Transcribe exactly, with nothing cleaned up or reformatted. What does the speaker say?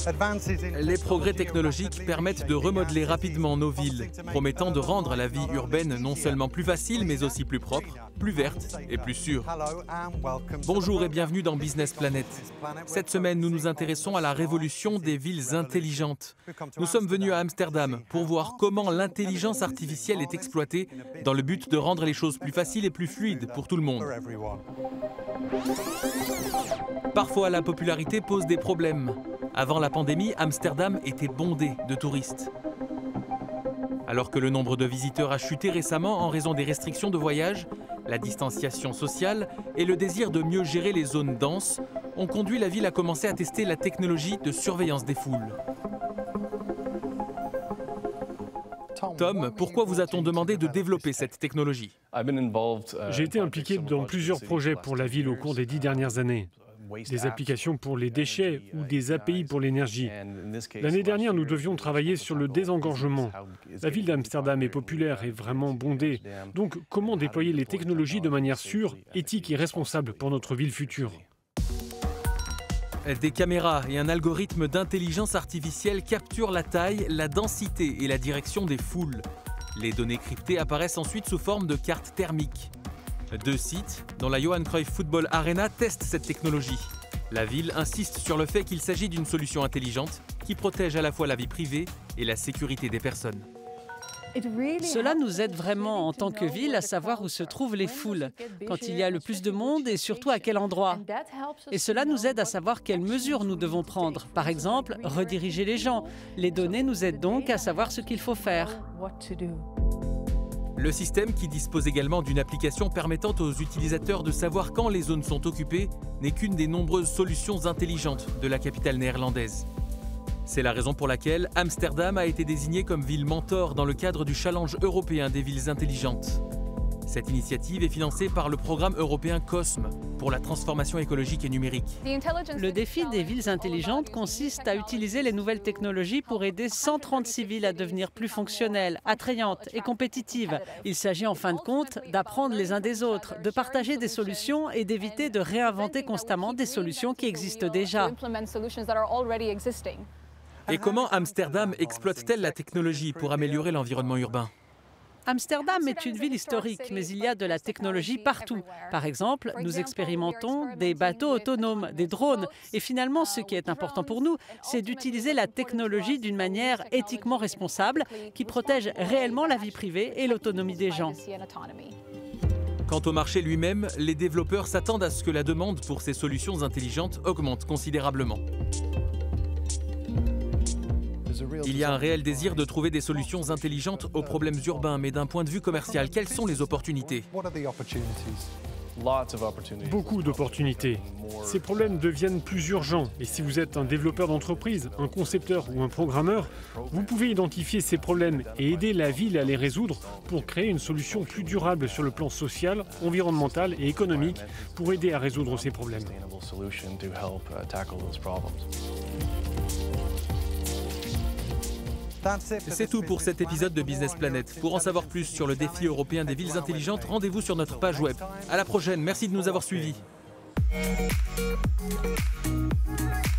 Les progrès technologiques permettent de remodeler rapidement nos villes, promettant de rendre la vie urbaine non seulement plus facile, mais aussi plus propre, plus verte et plus sûre. Bonjour et bienvenue dans Business Planet. Cette semaine, nous nous intéressons à la révolution des villes intelligentes. Nous sommes venus à Amsterdam pour voir comment l'intelligence artificielle est exploitée dans le but de rendre les choses plus faciles et plus fluides pour tout le monde. Parfois, la popularité pose des problèmes. Avant la pandémie, Amsterdam était bondé de touristes. Alors que le nombre de visiteurs a chuté récemment en raison des restrictions de voyage, la distanciation sociale et le désir de mieux gérer les zones denses ont conduit la ville à commencer à tester la technologie de surveillance des foules. Tom, pourquoi vous a-t-on demandé de développer cette technologie? J'ai été impliqué dans plusieurs projets pour la ville au cours des dix dernières années. Des applications pour les déchets ou des A P I pour l'énergie. L'année dernière, nous devions travailler sur le désengorgement. La ville d'Amsterdam est populaire et vraiment bondée. Donc, comment déployer les technologies de manière sûre, éthique et responsable pour notre ville future? Des caméras et un algorithme d'intelligence artificielle capturent la taille, la densité et la direction des foules. Les données cryptées apparaissent ensuite sous forme de cartes thermiques. Deux sites, dont la Johan Cruyff Football Arena, testent cette technologie. La ville insiste sur le fait qu'il s'agit d'une solution intelligente qui protège à la fois la vie privée et la sécurité des personnes. Cela nous aide vraiment en tant que ville à savoir où se trouvent les foules, quand il y a le plus de monde et surtout à quel endroit. Et cela nous aide à savoir quelles mesures nous devons prendre. Par exemple, rediriger les gens. Les données nous aident donc à savoir ce qu'il faut faire. Le système, qui dispose également d'une application permettant aux utilisateurs de savoir quand les zones sont occupées, n'est qu'une des nombreuses solutions intelligentes de la capitale néerlandaise. C'est la raison pour laquelle Amsterdam a été désignée comme ville mentor dans le cadre du Challenge européen des villes intelligentes. Cette initiative est financée par le programme européen COSME pour la transformation écologique et numérique. Le défi des villes intelligentes consiste à utiliser les nouvelles technologies pour aider cent trente-six villes à devenir plus fonctionnelles, attrayantes et compétitives. Il s'agit en fin de compte d'apprendre les uns des autres, de partager des solutions et d'éviter de réinventer constamment des solutions qui existent déjà. Et comment Amsterdam exploite-t-elle la technologie pour améliorer l'environnement urbain ? Amsterdam est une ville historique, mais il y a de la technologie partout. Par exemple, nous expérimentons des bateaux autonomes, des drones. Et finalement, ce qui est important pour nous, c'est d'utiliser la technologie d'une manière éthiquement responsable qui protège réellement la vie privée et l'autonomie des gens. Quant au marché lui-même, les développeurs s'attendent à ce que la demande pour ces solutions intelligentes augmente considérablement. Il y a un réel désir de trouver des solutions intelligentes aux problèmes urbains, mais d'un point de vue commercial, quelles sont les opportunités? Beaucoup d'opportunités. Ces problèmes deviennent plus urgents et si vous êtes un développeur d'entreprise, un concepteur ou un programmeur, vous pouvez identifier ces problèmes et aider la ville à les résoudre pour créer une solution plus durable sur le plan social, environnemental et économique pour aider à résoudre ces problèmes. C'est tout pour cet épisode de Business Planet. Pour en savoir plus sur le défi européen des villes intelligentes, rendez-vous sur notre page web. À la prochaine, merci de nous avoir suivis.